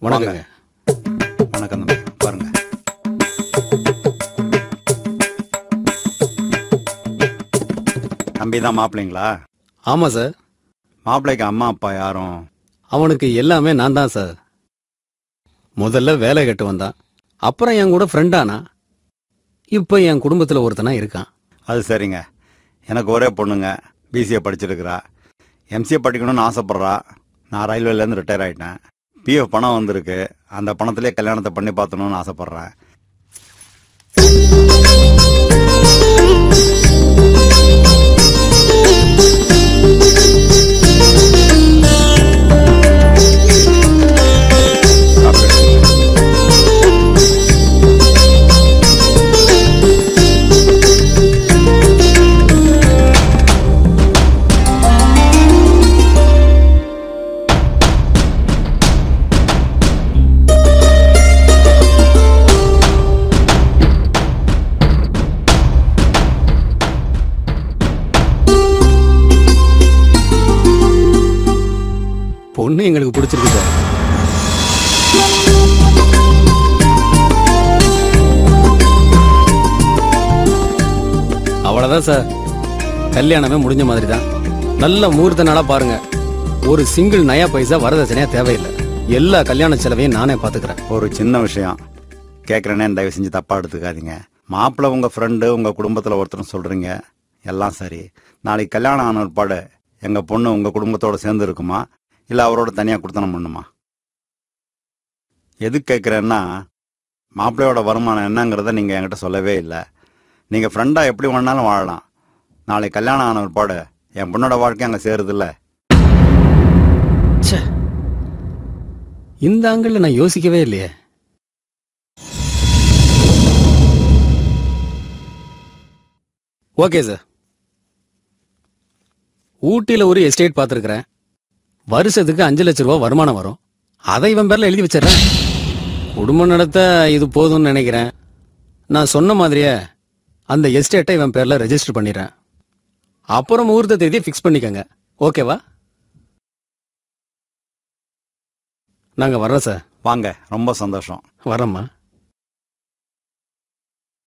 வணக்கங்க. வணக்கம் தம்பி, பாருங்க. தம்பி தான் மாப்பிள்ளைங்களா? ஆமா சார். மாப்பிள்ளைக்கு அம்மா அப்பா யாரும்? அவனுக்கு எல்லாமே நான் தான் சார். முதல்ல வேலை கட்டு வந்தான், அப்புறம் என் கூட ஃப்ரெண்டானா, இப்ப என் குடும்பத்துல ஒருத்தனா இருக்கான். அது சரிங்க. எனக்கு ஒரே பொண்ணுங்க, பிசிஏ படிச்சிருக்கிறா. எம்சிஏ படிக்கணும்னு ஆசைப்பட்றா. நான் ரயில்வேலேருந்து ரிட்டையர் ஆகிட்டேன். பிஎஃப் பணம் வந்திருக்கு. அந்த பணத்திலே கல்யாணத்தை பண்ணி பார்த்தணும்னு ஆசைப்பட்றேன். பொண்ணு எங்களுக்கு பிடிச்சிருக்கு சார். அவ்வளவுதான் சார். கல்யாணமே முடிஞ்ச மாதிரி தான். நல்ல முகூர்த்த நாளா பாருங்க. ஒரு சிங்கிள் நயா பைசா வரதட்சணையா தேவையில்லை. எல்லா கல்யாண செலவையும் நானே பாத்துக்கிறேன். ஒரு சின்ன விஷயம் கேட்குறேனே, தயவு செஞ்சு தப்பாக எடுத்துக்காதீங்க. மாப்பிள்ளை உங்கள் ஃப்ரெண்டு, உங்கள் குடும்பத்தில் ஒருத்தரும் சொல்கிறீங்க, எல்லாம் சரி. நாளைக்கு கல்யாணம் ஆன ஒருபாடு எங்கள் பொண்ணு உங்கள் குடும்பத்தோடு சேர்ந்து இருக்குமா, இல்லை அவரோட தனியாக கொடுத்தனம் பண்ணுமா? எது கேட்குறேன்னா, மாப்பிள்ளையோட வருமானம் என்னங்கிறத நீங்கள் என்கிட்ட சொல்லவே இல்லை. நீங்கள் ஃப்ரெண்டாக எப்படி வேணாலும் வாழலாம். நாளைக்கு கல்யாணம் ஆன ஒருபாடு என் பொண்ணோட வாழ்க்கை அங்கே சேருதில்ல. இந்த ஆங்கிள் நான் யோசிக்கவே இல்லையே. Okay sir. ஊட்டியில ஒரு எஸ்டேட் பார்த்துருக்கிறேன். வருஷத்துக்கு 5 லட்சம் ரூபாய் வருமானம் வரும். அதை இவன் பேர்ல எழுதி வச்சிடறேன். குடும்பம் நடத்த இது போதும்னு நினைக்கிறேன். நான் சொன்ன மாதிரியே அந்த எஸ்டேட்டை இவன் பேர்ல ரெஜிஸ்டர் பண்ணிடுறேன். அப்புறம் முகூர்த்த தேதியை ஃபிக்ஸ் பண்ணிக்கங்க. ஓகேவா? நாங்க வர்றோம் சார். வாங்க, ரொம்ப சந்தோஷம். வரோம்மா.